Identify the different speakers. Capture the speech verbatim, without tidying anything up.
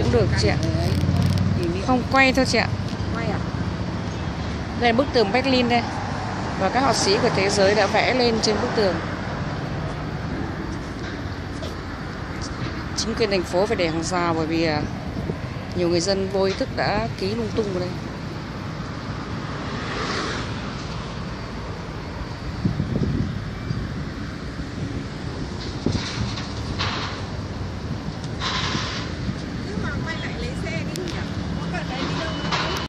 Speaker 1: cũng được chị ạ. Không quay thôi chị ạ.
Speaker 2: Quay à?
Speaker 1: Đây là bức tường Berlin đây. Và các họa sĩ của thế giới đã vẽ lên trên bức tường. Chính quyền thành phố phải để hàng rào bởi vì nhiều người dân vô ý thức đã ký lung tung vào đây.